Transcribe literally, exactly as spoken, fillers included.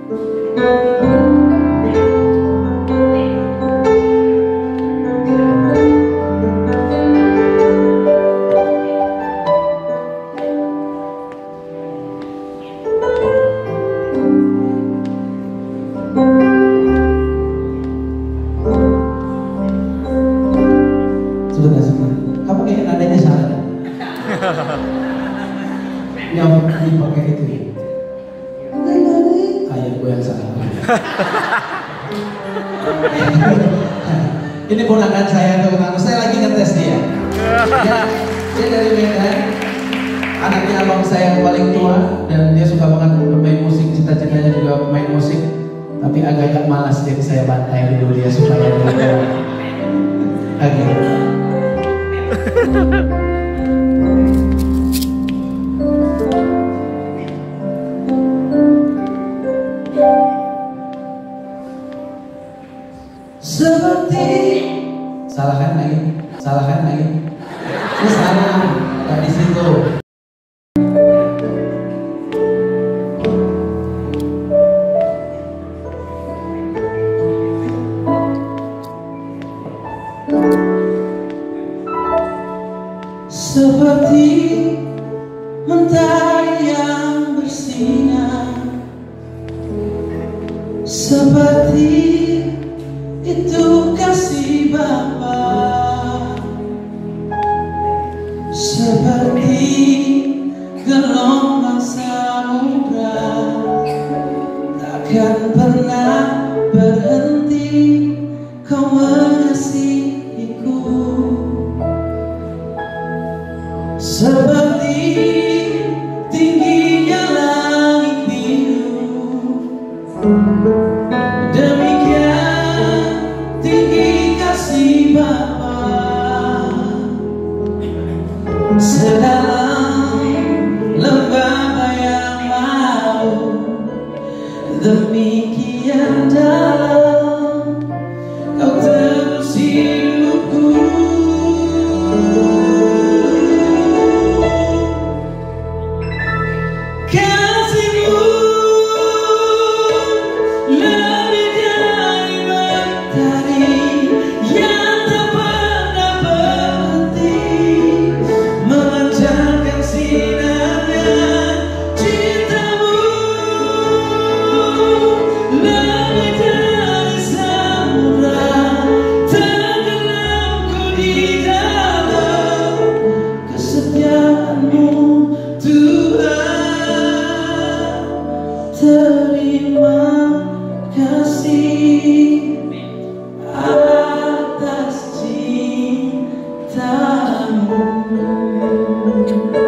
Kamu kayak nadanya salah. Yang dipakai itu ya. Ayah gue yang salah. Ini ponakan saya tuh, kamu saya lagi ngetes dia. Dia, dia dari Medan, anaknya abang saya yang paling tua, dan dia suka banget bermain musik, cita-citanya juga bermain musik. Tapi agak-agak malas, jadi saya bantai dulu dia supaya dia agak. Seperti salahkan lagi, salahkan lagi. Ini salah, tak di situ. Seperti mentari yang bersinar, seperti itu kasih Bapa, seperti gelombang samudra, takkan pernah berhenti kau mengasihiku. Seperti tingginya langit biru, demikian tinggi kasih Bapa. Sedalam lembah bayang laut, demikian dalam kau terus hidupku. Terima kasih atas cintamu.